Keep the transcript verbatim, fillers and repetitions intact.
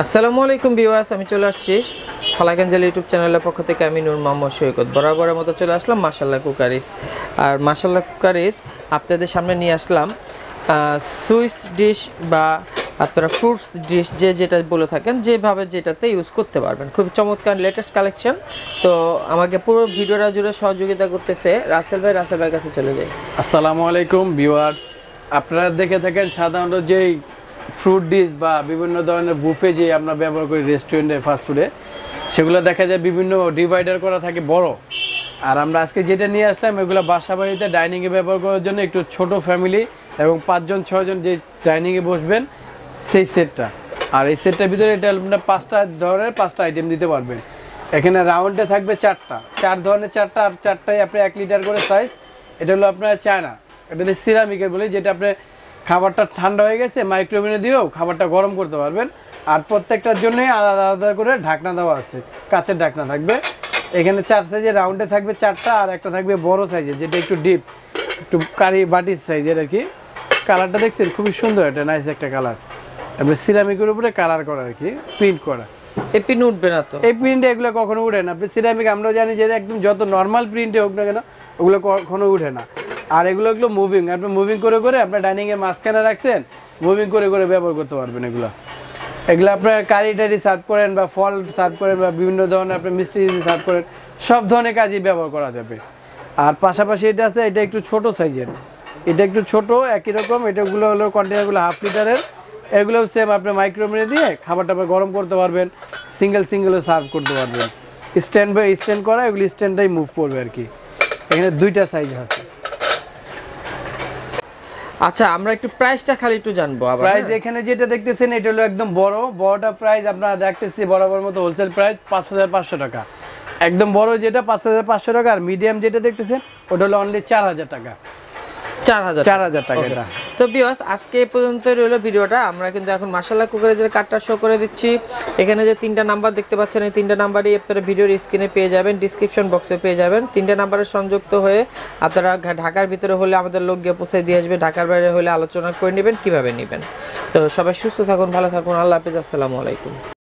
আসসালামু আলাইকুম ভিউয়ার্স, আমি চলে আসছি ফালাকাঞ্জাল ইউটিউব চ্যানেলের পক্ষ থেকে। আমি নূর মোহাম্মদ সৈকত বরাবরের মতো চলে আসলাম মাশাআল্লাহ কুকারিস। আর মাশাআল্লাহ কুকারিস আপনাদের সামনে নিয়ে আসলাম সুইস ডিশ বা আপনারা ফ্রুটস ডিশ যে যেটা বলে থাকেন, যেভাবে যেটাতে ইউজ করতে পারবেন। খুব চমৎকার লেটেস্ট কালেকশন। তো আমাকে পুরো ভিডিওটা জুড়ে সহযোগিতা করতেছে রাসেল ভাই। রাসেল ভাইয়ের কাছে চলে যাই। আসসালামু আলাইকুম ভিউয়ার্স, আপনারা দেখে থাকেন সাধারণত যেই ফ্রুট ডিশ বা বিভিন্ন ধরনের বুফে যে আমরা ব্যবহার করি রেস্টুরেন্টে ফাস্টফুডে, সেগুলো দেখা যায় বিভিন্ন ডিভাইডার করা থাকে বড়। আর আমরা আজকে যেটা নিয়ে আসলাম এগুলো বাসা বাড়িতে ডাইনিংয়ে ব্যবহার করার জন্য, একটু ছোট ফ্যামিলি এবং পাঁচজন ছয়জন যে ডাইনিংয়ে বসবেন সেই সেটটা। আর এই সেটটার ভিতরে এটা আপনার পাঁচটা ধরনের পাঁচটা আইটেম দিতে পারবেন। এখানে রাউন্ডে থাকবে চারটা, চার ধরনের চারটা, আর চারটায় আপনি এক লিটার করে সাইজ। এটা হলো আপনার চায়না, এটা হলো সিরামিকের বলি, যেটা আপনি খাবারটা ঠান্ডা হয়ে গেছে মাইক্রোওভেনে দিয়েও খাবারটা গরম করতে পারবেন। আর প্রত্যেকটার জন্যই আলাদা আলাদা করে ঢাকনা দেওয়া আছে, কাঁচের ঢাকনা থাকবে। এখানে চার সাইজের রাউন্ডে থাকবে চারটা, আর একটা থাকবে বড় সাইজের, যেটা একটু ডিপ, একটু কারি বাটির সাইজের আর কি। কালারটা দেখছেন খুবই সুন্দর, এটা নাইস একটা কালার। তারপরে সিরামিকের উপরে কালার করা আর কি, প্রিন্ট করা। এই প্রিন্ট উঠবে না তো? এই প্রিন্টে এগুলো কখনো উঠে না। আপনি সিরামিক আমরা জানি যে একদম যত নর্মাল প্রিন্টে হোক না কেন ওগুলো কখনো উঠে না। আর এগুলো এগুলো মুভিং, আপনি মুভিং করে করে আপনার ডাইনিংয়ে মাঝখানে রাখছেন, মুভিং করে করে ব্যবহার করতে পারবেন। এগুলো এগুলো আপনার কারি টারি সার্ভ করেন বা ফল সার্ভ করেন বা বিভিন্ন ধরনের আপনি মিষ্টি সার্ভ করেন, সব ধরনের কাজই ব্যবহার করা যাবে। আর পাশাপাশি এটা আছে, এটা একটু ছোট সাইজের, এটা একটু ছোট একই রকম। এটাগুলো হলো কন্টেনারগুলো হাফ লিটারের, এগুলোও সেম আপনি মাইক্রোওভেনে দিয়ে খাবার টাবার গরম করতে পারবেন, সিঙ্গেল সিঙ্গেলও সার্ভ করতে পারবেন। স্ট্যান্ড বাই স্ট্যান্ড করা, এগুলো স্ট্যান্ডটাই মুভ করবে আর কি। এখানে দুইটা সাইজ আছে। আচ্ছা, আমরা একটু প্রাইসটা খালি একটু জানবো। প্রাইস এখানে যেটা দেখতেছেন এটা হলো একদম বড়, বড়টা প্রাইস আপনারা দেখতেছি বরাবর মতো হোলসেল প্রাইস পাঁচ হাজার পাঁচশো টাকা। একদম বড় যেটা পাঁচ হাজার পাঁচশো টাকা, আর মিডিয়াম যেটা দেখতেছেন ওটা হলো অনলি চার হাজার টাকা। চার হাজার চার হাজার টাকা এটা। তো ভিউয়ার্স, আজকে এই পর্যন্ত রইলো ভিডিওটা। আমরা কিন্তু এখন মাশাআল্লাহ কুকারিজের কার্ডটা শো করে দিচ্ছি। এখানে যে তিনটা নাম্বার দেখতে পাচ্ছেন, এই তিনটা নাম্বারই আপনারা ভিডিওর স্ক্রিনে পেয়ে যাবেন, ডিসক্রিপশন বক্সে পেয়ে যাবেন। তিনটা নাম্বারে সংযুক্ত হয়ে আপনারা ঢাকার ভিতরে হলে আমাদের লোক গিয়ে পৌঁছে দিয়ে আসবে, ঢাকার বাইরে হলে আলোচনা করে নেবেন কিভাবে নেবেন। তো সবাই সুস্থ থাকুন, ভালো থাকুন, আল্লাহ হাফেজ, আসসালামু আলাইকুম।